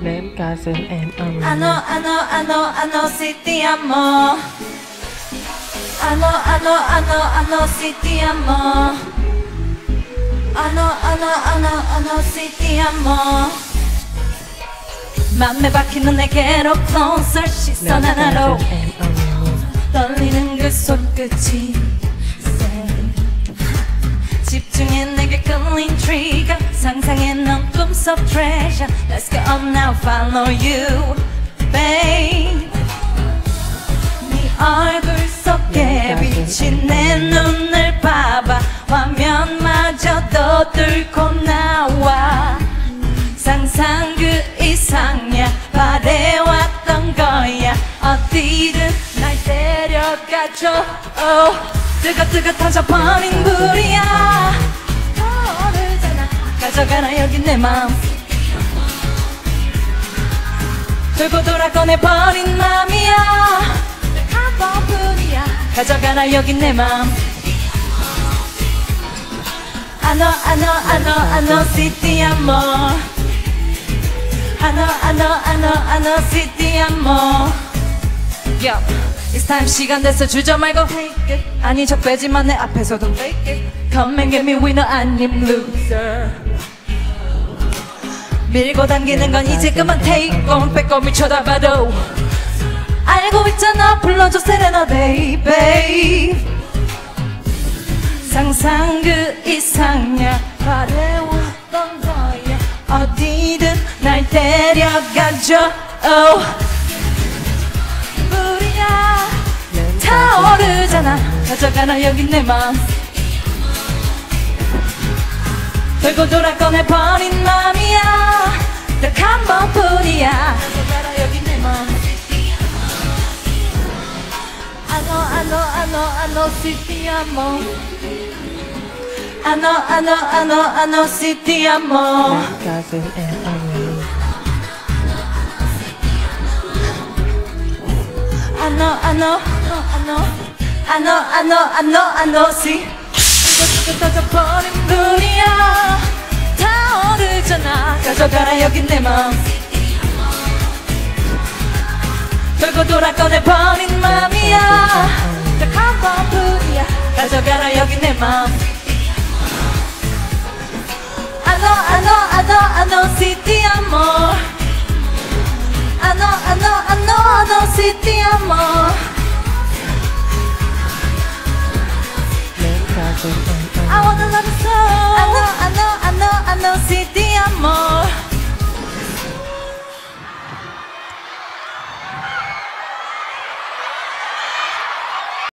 Name cousin and I know, si ti amo. I know, si ti amo. I know, si ti amo. 맘에 박히는 내게로 closer 시선 하나로 떨리는 그 손끝이 집중해 내게 끌린 trigger 상상해 넌 꿈속 treasure Let's go up now follow you babe 네 얼굴 속에 비친 내 눈을 봐봐 화면마저도 뚫고 나와 상상 그 이상이야 바래왔던 거야 어디든 날 데려가줘 뜨거 터져버린 불이야 모르잖아 가져가라 여기 내 맘 돌고 돌아 꺼내버린 맘이야 한 번뿐이야 가져가라 여기 내 맘 I know, si ti amo I know, si ti amo Yo, it's time 시간 됐어 주저 말고 take it 아니 저 빼지만 내 앞에서도 fake it Come and get me winner 아님 loser 밀고 당기는 건 이제 그만 take on 빼꼼히 쳐다봐도 알고 있잖아 불러줘 세레나데 babe 상상 그 이상이야 바래왔던 거야 어디든 날 데려가줘 불이야 타오르잖아 가져가라 여기 내 맘 돌고 돌아 꺼내버린 맘이야 딱 한 번뿐이야 가져가라 여기 내 맘 I know, si ti amo I know, si ti amo Name cousin and I know, si 뜨거 터져버린 불이야 타오르잖아 가져가라 여기 내 맘 돌고 돌아 꺼내버린 맘이야 딱 한 번뿐이야 가져가라 여기 내 맘 I know, si ti amo I know, si ti amo Name cousin and I wanna love you so I know,